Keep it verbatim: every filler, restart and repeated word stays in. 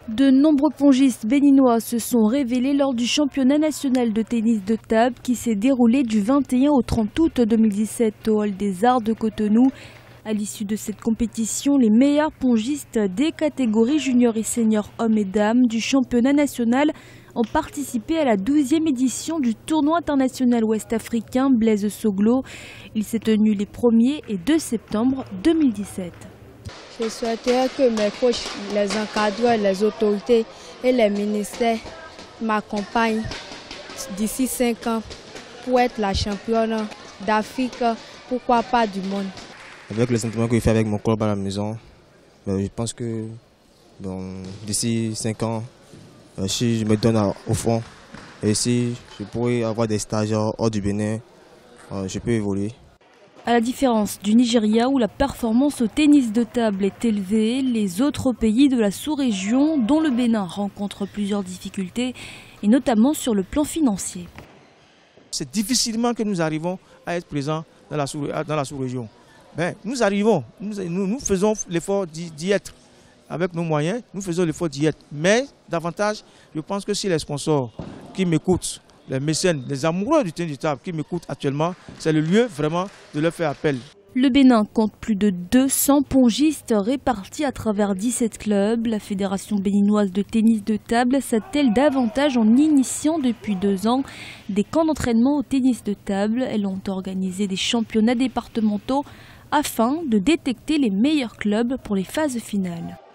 De nombreux pongistes béninois se sont révélés lors du championnat national de tennis de table qui s'est déroulé du vingt et un au trente août deux mille dix-sept au Hall des Arts de Cotonou. À l'issue de cette compétition, les meilleurs pongistes des catégories juniors et seniors hommes et dames du championnat national ont participé à la douzième édition du tournoi international ouest-africain Blaise Soglo. Il s'est tenu les premier et deux septembre deux mille dix-sept. Je souhaiterais que mes coachs, les encadreurs, les autorités et les ministères m'accompagnent d'ici cinq ans pour être la championne d'Afrique, pourquoi pas du monde. Avec les sentiments que je fais avec mon club à la maison, je pense que bon, d'ici cinq ans, si je me donne au fond et si je pourrais avoir des stages hors du Bénin, je peux évoluer. À la différence du Nigeria où la performance au tennis de table est élevée, les autres pays de la sous-région, dont le Bénin, rencontrent plusieurs difficultés, et notamment sur le plan financier. C'est difficilement que nous arrivons à être présents dans la sous-région. Ben, nous arrivons, nous, nous, nous faisons l'effort d'y être. Avec nos moyens, nous faisons l'effort d'y être. Mais davantage, je pense que si les sponsors qui m'écoutent, les mécènes, les amoureux du tennis de table qui m'écoutent actuellement, c'est le lieu vraiment de leur faire appel. Le Bénin compte plus de deux cents pongistes répartis à travers dix-sept clubs. La Fédération béninoise de tennis de table s'attelle davantage en initiant depuis deux ans des camps d'entraînement au tennis de table. Elles ont organisé des championnats départementaux afin de détecter les meilleurs clubs pour les phases finales.